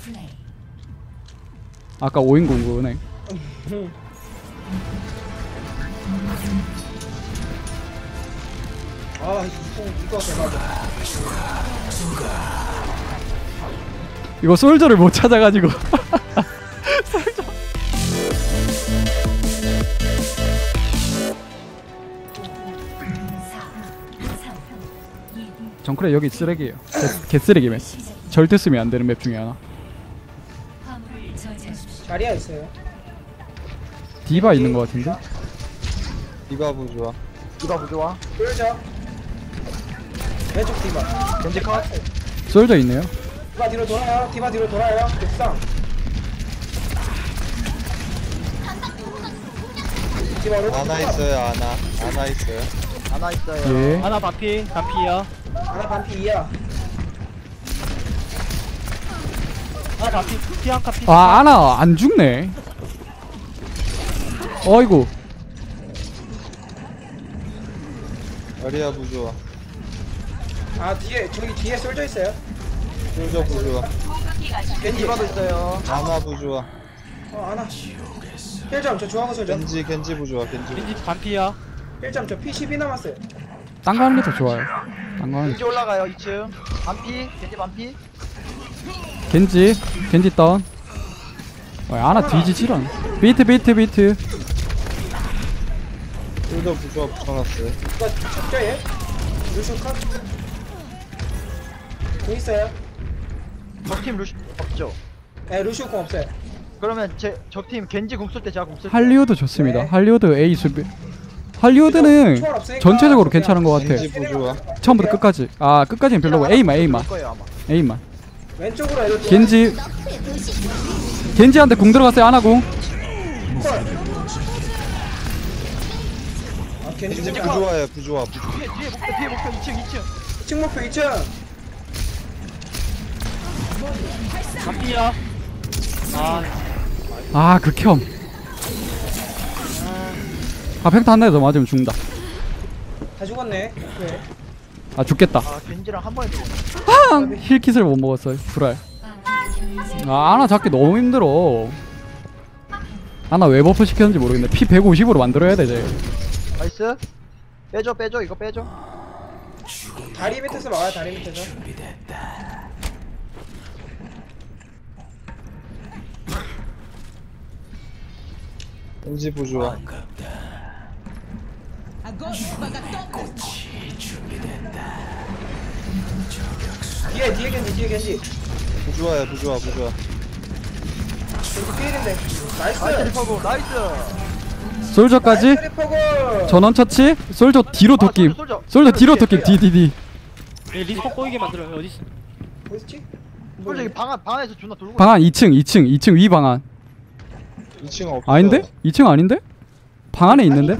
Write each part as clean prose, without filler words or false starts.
아까 5인 공구네. 아 이거 대박이야. 이거 솔저를 못 찾아가지고. 정크레 여기 쓰레기예요. 개쓰레기 맵. 절대 쓰면 안 되는 맵 중에 하나. 자리야 있어요. 디바 있는 것 같은데? 디바 부좋아. 디바 부좋아. 돌자. 왼쪽 디바. 겐지 컷. 솔저 있네요. 디바 뒤로 돌아요. 디바 뒤로 돌아요. 옥상. 디바 오른쪽. 아나 있어요 아나 있어요. 하나 있어요. 예. 하나 반피야. 하나 반피 2야. 하나 반피, 피한카 피. 아, 아나 안 죽네. 어이구. 아리아 부좋아. 아 뒤에 저기 뒤에 쏠져 있어요. 솔저 부좋아. 겐지. 디바도 있어요. 아나 부좋아. 아나. 1점 저 중앙 쏠져. 겐지 부좋아. 겐지. 겐지 반피야. 1점 저 P12 남았어요. 딴 거 하는 게 더 좋아요. 딴 거 하는 게. 겐지 올라가요 2층. 반피. 겐지 반피. 겐지 다운. 아나 뒤지지런. 비트. 솔저 부좋아 붙여놨어요. 이거 잡죠 얘? 루슈 컷? 공 있어요? 적팀 루시 없죠. 네 루슈 공 없어요. 그러면 제 적팀 겐지 궁 쓸 때 제가 궁 쓸게요. 할리우드 좋습니다. 네. 할리우드 A 수비. 할리우드는 초월 없으니까 전체적으로 괜찮은 것 같아. 겐지 부좋아. 처음부터 끝까지. 아 끝까지는 별로고 A만. 거예요, 아마. A만. 왼쪽으로 애들 겐지한테 공 들어갔어요. 아나 공. 아 겐지 겐지 공 부좋아요 부좋아. 뒤에 목표 2층. 2층 목표 2층. 반피야. 아 극혐. 아 펜타 한 대 더 맞으면 죽는다. 다 죽었네. 네. 아 죽겠다. 아 겐지랑 한 번에 들어. 아, 힐킷을 못 먹었어요. 불알. 아 아나 잡기 너무 힘들어. 아나 왜 버프 시켰는지 모르겠네. 피 150으로 만들어야 되지. 나이스. 빼줘 이거 빼줘. 다리 밑에서 막아요. 다리 밑에서. 겐지 부좋아. 뒤에 겐지. 부좋아요 부좋아. 겐지 피해인데. 나이스 나이스. 리퍼고 나이스. 솔저까지 나이스 리퍼고. 전원 처치. 솔저 뒤로 토끼. 솔저 뒤로 토끼. 디디디. 얘 리스폰 꼬이게 만들어요. 어디 있어? 어딨지? 솔직히 방 안에서 존나 돌고. 방안 2층 위 방안. 2층 없어. 아닌데? 2층 아닌데? 방 안에 있는데?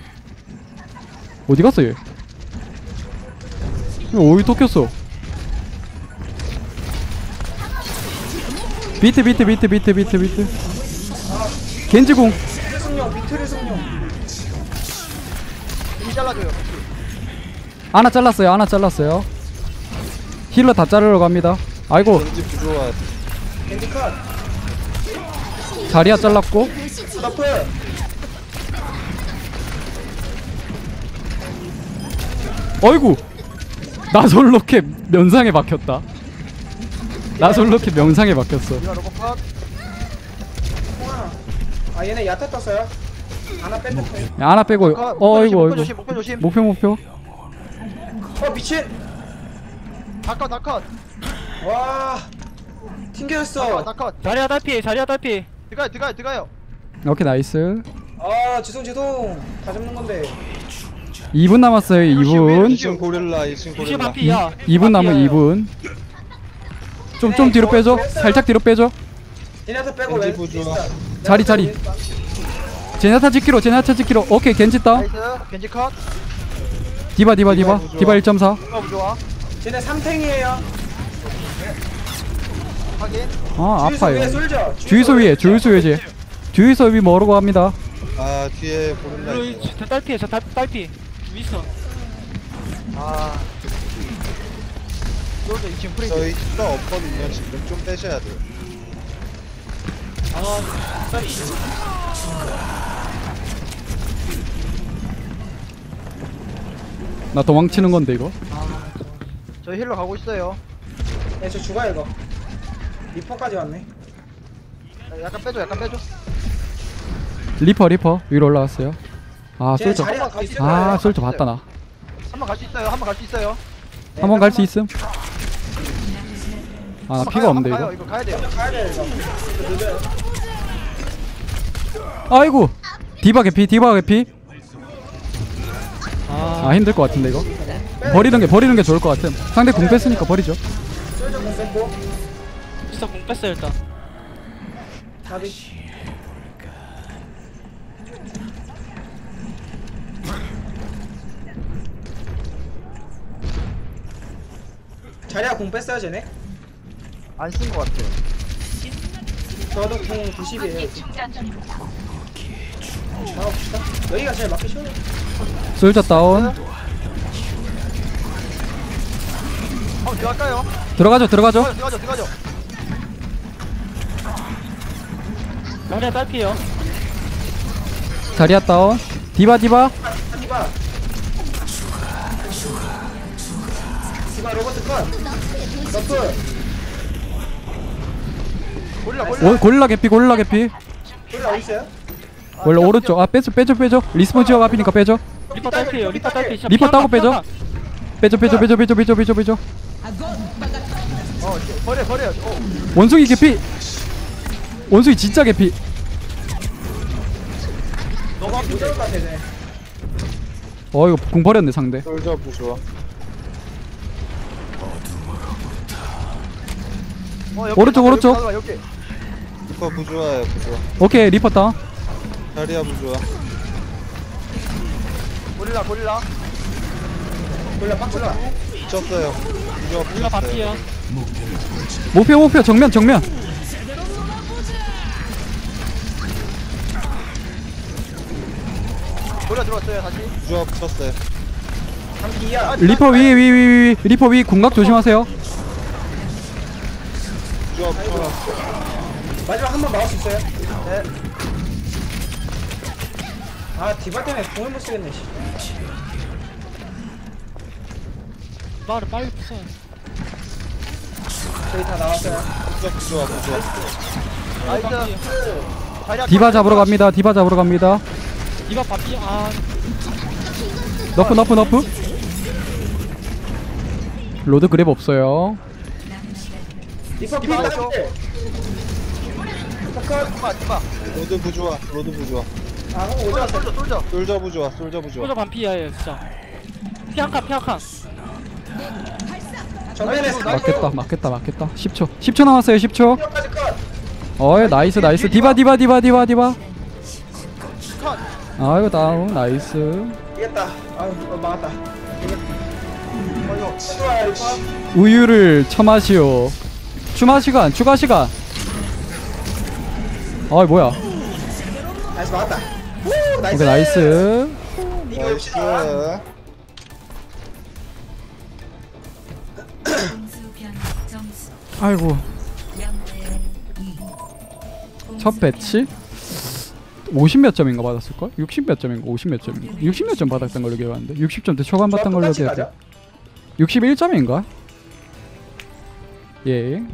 어디 갔어 얘? 이거 어디 톡혔어? 비트 겐지공. 비트를 승용. 겐지 잘라줘요. 하나 잘랐어요. 힐러 다 자르러 갑니다. 아이고 겐지 부좋아. 겐지 컷. 자리야 잘랐고. 스토프. 어이구 나솔로켓 면상에 박혔다. 나솔로켓 명상에 박혔어. 이거 로봇 컷. 아 얘네 야타 떴어요. 하나 뺐는데. 야, 하나 빼고. 어이구 목표 조심. 목표. 미친. 다컷. 와. 튕겨졌어. 다컷. 자리야 달피. 들어가요. 오케이 나이스. 아 죄송. 다 잡는 건데. 2분 남았어요. 2분. 2층 고릴라. 루시 2층 고릴라. 반피야. 2분 남은 2분. 좀 뒤로 빼줘. 살짝 뒤로 빼줘. 제냐타 빼고 겐지 왼. 부좋아. 자리. 제나타 지키로. 오케이 겐지 다운. 나이스. 겐지 컷. 디바 1.4. 디바 좋아. 쟤네 3탱이에요. 확인. 아 아파요. 쏠져. 주유소 위에 주유소 위 모르고 합니다. 아 뒤에 고릴라 있어요. 저 딸피야. 저 딸피. 윈스턴. 아. 솔저 2층 프레이. 저희 힐러 없거든요. 지금 좀 빼셔야 돼요. 아 쏘리. 나 도망치는 건데 이거. 저 힐러 가고 있어요. 네, 저 죽어요 이거. 리퍼까지 왔네. 약간 빼줘, 약간 빼줘. 리퍼 위로 올라왔어요. 아 제 솔저. 자리가 더 있을 아 거예요. 솔저 봤다 나. 한 번 갈 수 있어요. 한 번 갈 수 있어요. 네, 한 번 갈 수 있음. 아 나 한번 피가 가요, 없는데 한번 가요. 이거. 이거 가야 돼요. 가야 돼요 이거. 이거 늦어요. 아이고 디바 개피. 아 힘들 것 같은데 이거. 버리는 게 좋을 것 같음. 상대 공 뺐으니까 버리죠. 쫄저 공 뺐고. 진짜 공 뺐어요 일단. 가비. 자리야 공 뺐어요 쟤네? 안 쓴 것 같아요. 저도 공 90이에요. 나가봅시다. 여기가 제일 맞기 쉬워요. 솔저 다운. 한번 들어갈까요? 들어가죠. 들어가죠. 자리야 딸피에요. 자리야 다운. 디바. 디바. 디바 로버트 컷. 너프. 고릴라. 고릴라 개피. 우리 어디 있어요? 원래 오른쪽. 아 빼줘. 리스폰 지역 앞이니까 빼줘. 리퍼 딸피에요. 리퍼 딸피. 진짜 리퍼 따고 피한가, 빼줘. 피한가. 빼줘. 버려. 원숭이 개피. 원숭이 진짜 개피. 너무 못 잡을 것 같아 쟤네. 이거 공 버렸네 상대. 솔저 부조화. 오른쪽. 여기. 리퍼 부조화예요 부조화. 오케이 리퍼 다운. 자리야 부조화. 고릴라. 몰라 빡쳤다. 미쳤어요. 부조화 우리가 부셨어요. 반피에요. 목표 정면. 고릴라 들어왔어요 다시. 부조화 붙였어요. 32야. 리퍼 위. 리퍼 위 궁각 조심하세요. 부조화 붙여놨어. 마지막 한 번 막을 수 있어요? 네. 아 디바 때문에 공을 못 쓰겠네. 씨. 말을 빨리 부숴. 저희 다 나왔어요. 부조화. 나이스. 자리야 디바 잡으러 갑니다. 디바 반피. 아 너프. 로드 그랩 없어요. 리퍼 피 디바 따고. 디바. 로드 부조화. 아 그럼 오지 왔어. 솔저. 솔저 부조화. 솔저 반피야 얘 진짜. 피 한 칸. 정면에 맞겠다. 10초 남았어요. 10초. 까지 컷. 나이스. 디바. 컷. 아이고 다운. 나이스. 이겼다. 아 막았다. 이거. 좋아요 리퍼. 우유를 처마시오. 추가 시간. 나이스 뭐야. 막았다. 오 나이스. 오케이 나이스. 이거 나이스. 봅시다. 아이고. 첫 배치 50몇 점인가 받았을걸? 60몇 점인가 50몇 점인가 60몇 점 받았던 걸로 기억하는데 60점대 초반 받던 걸로 똑같이 기억해. 가죠? 61점인가? 예.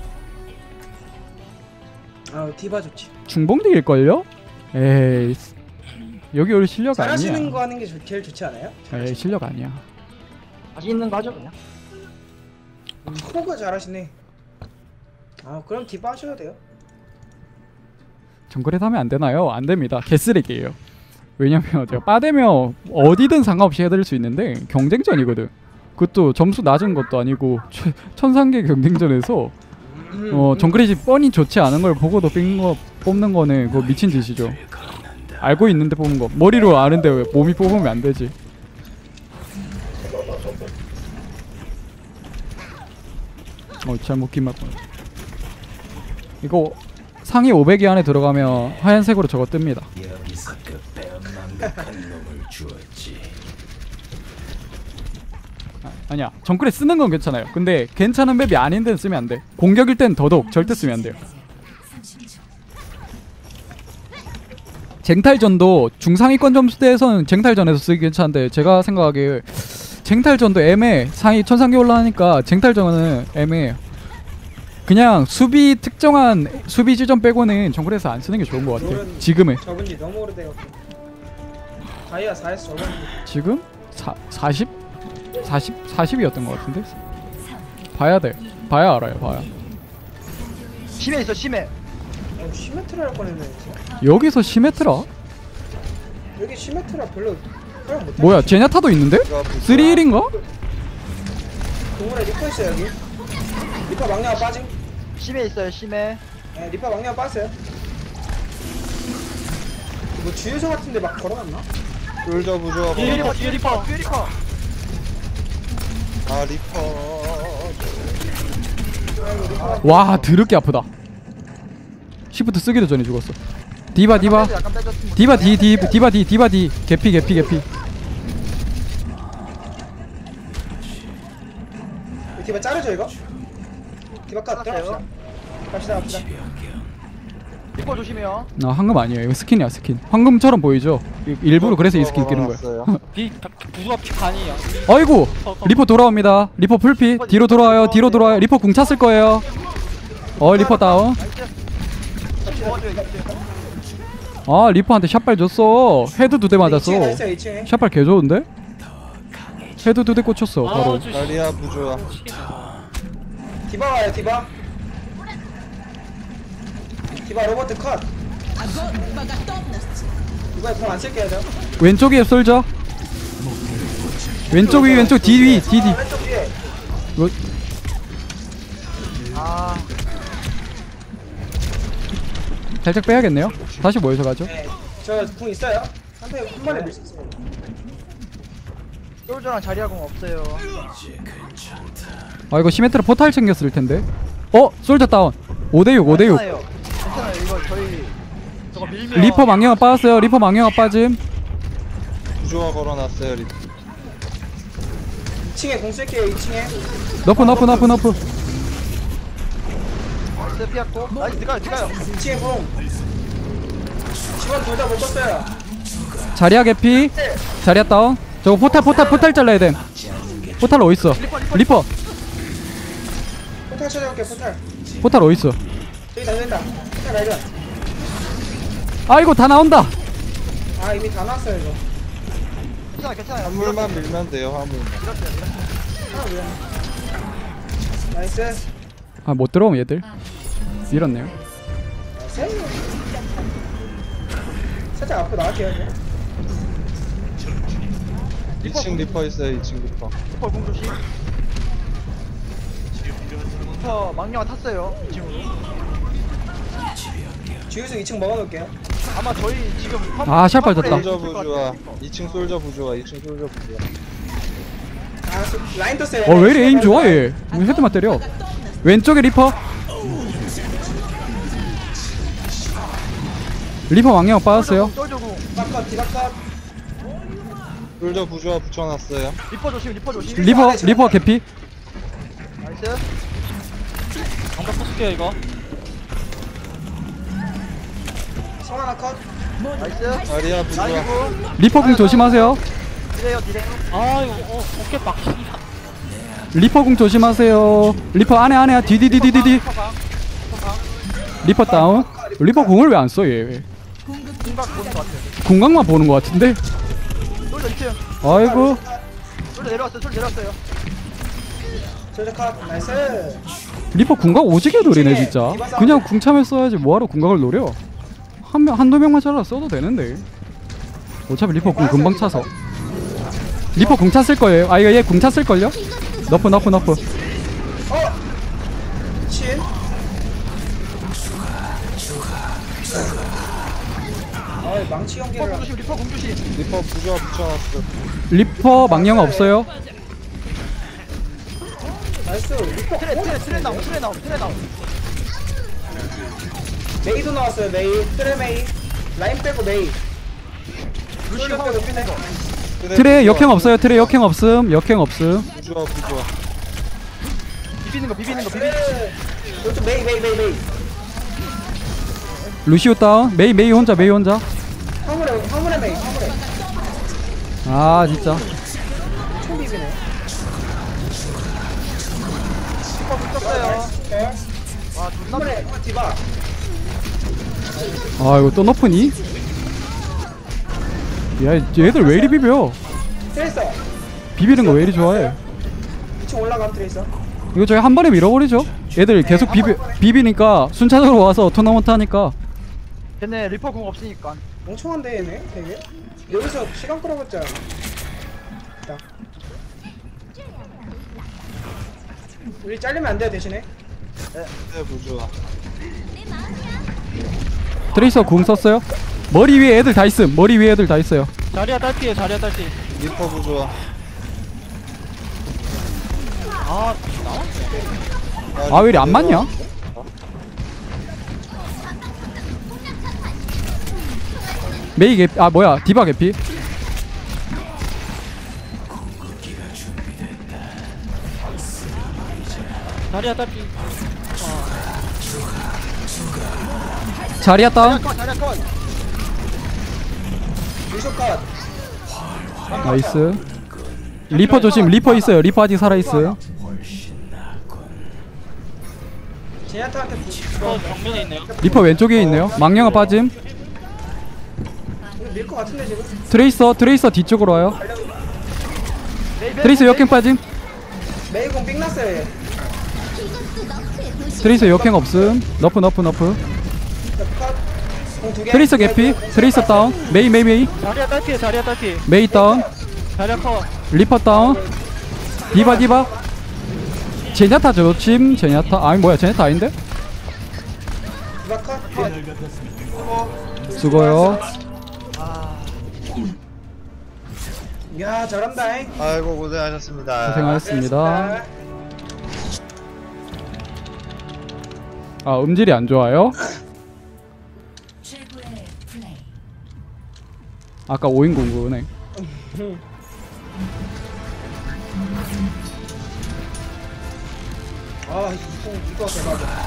아 디바 좋지. 중봉dig일걸요? 에이 여기 우리 실력 잘하시는 아니야. 거 하는 게 제일 좋지 않아요? 에이 실력 아니야. 맛있는 거 하죠 그냥. 호그 잘하시네. 아 그럼 디바 하셔도 돼요. 정글에서 하면 안 되나요? 안 됩니다. 개쓰레기예요. 왜냐면 제가 빠대면 어디든 상관없이 해드릴 수 있는데 경쟁전이거든. 그것도 점수 낮은 것도 아니고 천상계 경쟁전에서 정글이 뻔히 좋지 않은 걸 보고도 뽑는 거는 그거 미친 짓이죠. 알고 있는데 뽑는 거. 머리로 아는데 왜 몸이 뽑으면 안 되지. 잘못 기만. 이거 상위 500위 안에 들어가면 하얀색으로 저거 뜹니다. 아니야 정글에 쓰는 건 괜찮아요. 근데 괜찮은 맵이 아닌 데는 쓰면 안 돼. 공격일 땐 더더욱 절대 쓰면 안 돼요. 쟁탈전도 중상위권 점수대에서는 쟁탈전에서 쓰기 괜찮은데 제가 생각하기에 쟁탈전도 애매해. 상위 천상계 올라가니까 쟁탈전은 애매해요. 그냥 수비 특정한 수비 지점 빼고는 정글에서 안 쓰는 게 좋은 것 같아. 지금은. 접은 지 너무 오래돼갖고. 다이아 4에서 접은 지. 지금 40이었던 것 같은데. 봐야 돼. 봐야 알아요. 봐야. 심해 있어 심해. 시메트라를 꺼내네. 여기서 시메트라? 여기 시메트라 별로 활용 못해. 뭐야? 제냐타도 있는데? 부조화 부조화. 3일인가? 동물에 리퍼 있어 여기. 리퍼 막내가 빠짐. 심해 있어요 심해. 네, 리퍼 막내가 빠졌어요. 뭐 주유소 같은데 막 걸어놨나? 솔저 부조화. 뒤에 리퍼 뒤에 리퍼. 뒤에 리퍼. 아 리퍼. 와 드럽게 아프다. 시프트 쓰기도 전에 죽었어. 디바 약간 빼줬으면 디바 디 개피 디바 자르죠 이거? 디바 컷 잘랐어요. 들어갑시다. 갑시다. 리퍼 조심해요. 아 황금 아니에요. 이거 스킨이야 스킨. 황금처럼 보이죠? 일부러 그래서 이 스킨 끼는 거야. 부수가 피 반이야. 아이고 리퍼 돌아옵니다. 리퍼 풀피 뒤로 돌아와요. 리퍼 궁 찼을 거예요. 리퍼 다운. 아 리퍼한테 샷발 줬어. 헤드 2대 맞았어. 2층에 있어요 2층에. 샷발 개 좋은데? 헤드 2대 꽂혔어 바로. 다리아 부조화. 디바 와요 디바. 디바 로버트 컷. 이번에 공안 쓸게요 저. 왼쪽에 솔져. 왼쪽 위 왼쪽 뒤 왼쪽 위에. 이거 아 살짝 빼야겠네요. 다시 모여서 가죠. 네. 저 궁 있어요. 한 번에 밀 수 있어요. 솔저랑 자리하공 없어요. 아 이거 시메트라 포탈 챙겼을 텐데. 솔져 다운. 5대6 괜찮아요 이거 저희 저거 밀면 리퍼 망령아 빠졌어요. 리퍼 망령아 빠짐. 부조화 걸어놨어요 리퍼. 2층에 공 쓸게요 2층에. 너프 나이스 피했고 나이스 들어가요 2층에 공. 집안 둘 다 못 껐어요. 자리야 개피. 자리야 다운. 저거 포탈 잘라야 돼. 포탈 어딨어? 리퍼 포탈 찾아올게 포탈. 포탈 어딨어? 여기 달린다. 포탈 발견. 아이고 다 나온다. 아 이미 다 나왔어요 이거. 괜찮아요 화물만 밀면 돼요 화물만. 하나 미안. 나이스. 아 못 들어오면 얘들 밀었네요. 나이스. 살짝 앞으로 나갈게요 이제. 2층 리퍼 있어요 2층 리퍼. 리퍼 공 조심. 리퍼 망령아 탔어요 2층으로. 주유소 2층 먹어놓을게요. 아마 저희 지금 아, 샷발 졌다. 솔저 부조화. 2층 솔저 부조화. 2층 솔저 부조화. 라인 떴어요. 왜 이래 에임 좋아 얘. 왜 헤드만 때려. 왼쪽에 리퍼 망령 빠졌어요. 솔저공 디바컷 디바컷. 솔저 부조화 붙여놨어요. 리퍼 조심. 리퍼 개피. 나이스. 방금 부술게요 이거. 성 하나 컷. 나이스. 다리아 부조화. 나이스. 리퍼 궁 조심하세요. 디레요. 아 이거 어깨 막히냐. 리퍼 궁 조심하세요. 리퍼 안에 디디디디디. 리퍼 다운. 리퍼 궁을 왜 안 써 얘? 공각 보는 것 같아요. 궁각만 보는 것 같은데. 솔저 2층. 아이고 솔저 내려왔어요. 솔저 컷. 나이스. 리퍼 궁각 오지게 노리네 진짜. 그냥 궁 참에 써야지 뭐하러 궁각을 노려. 한두 명만 잘라 써도 되는데. 어차피 리퍼 궁 금방 차서. 리퍼 궁 찼을 거예요. 아 이거 얘 궁 찼을 걸요? 너프. 친. 망치 연기를. 리퍼 공 조심. 리퍼 부조화 붙여놨어. 리퍼 망령아 없어요. 나이스. 리퍼. 트레 나옴. 메이도 나왔어요 메이. 트레 메이. 라인 빼고 메이. 루시 솔저 화면 빼고 높이는 거. 트레 역행 없어요. 트레 역행 없음. 부조화 부조화. 비비는 거. 트레. 솔저 메이. 루시오 다운. 메이 혼자. 아 진짜. 총 비비네. 리퍼 붙었어요. 와 존나 이번에 디바. 아 이거 또 너프니? 야 얘들 왜 이리 비벼? 트레이서. 비비는 거 왜 이리 좋아해? 2층 올라간 트레이서. 이거 저희 한 번에 밀어버리죠. 얘들 계속 비비니까 순차적으로 와서 토너먼트 하니까. 걔네 리퍼 궁 없으니까. 멍청한데 얘네 되게. 여기서 시간 끌어봤자. 자. 우리 잘리면 안 돼요 대신에. 네 부조화. 트레이서 궁 썼어요? 머리 위에 애들 다 있음. 머리 위에 애들 다 있어요. 자리야 딸피에 자리야 딸피. 리퍼 부조화. 아 아 왜 이리 안 맞냐? 메이 개피. 아 뭐야 디바 개피. 자리야 딸피. 자리야 다운. 자리야 컷. 유쇼 컷. 나이스. 리퍼 조심. 리퍼 있어요. 리퍼 아직 살아있어요. 제냐타한테 정면에 있네요. 리퍼 왼쪽에 있네요. 망령아 빠짐. 밀것 같은데 지금. 트레이서 뒤쪽으로 와요. 트레이서 역행 빠짐. 메이공 삥 났어요 얘. 트레이서 역행 없음. 너프. 자, 컷. 공두 개. 트레이서 개피. 트레이서 다운. 메이. 자리야 딸피에 자리야 딸피. 메이 다운. 자리야 커. 리퍼 다운. 디바. 제냐타 조심. 제냐타. 아니 뭐야 제냐타 아닌데? 디바 컷. 수고요. 야 잘한다잉. 아이고 고생하셨습니다. 고생하셨습니다. 아 음질이 안 좋아요? 아까 5인 공구네. 아 이거 대박이야.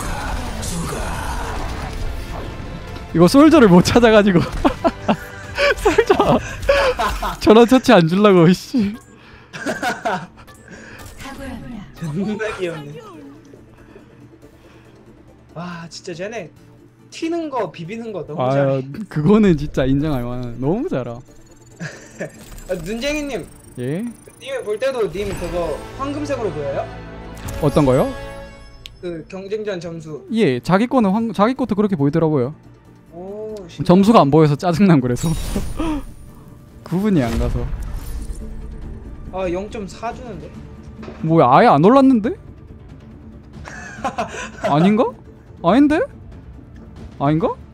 이거 솔저를 못 찾아가지고 솔저 전원 처치 안 줄라고 씨. 존나 귀엽네. 와 진짜 쟤네 튀는 거 비비는 거 너무 아 잘해. 그거는 진짜 인정할 만한. 너무 잘하. 아, 눈쟁이님 예? 님이 볼 때도 님 그거 황금색으로 보여요? 어떤 거요? 그 경쟁전 점수. 예 자기 거는 자기 것도 그렇게 보이더라고요. 오 신기하다. 점수가 안 보여서 짜증난 그래서 구분이 안 가서. 아 0.4 주는데. 뭐야 아예 안 올랐는데? 아닌가? 아닌데? 아닌가?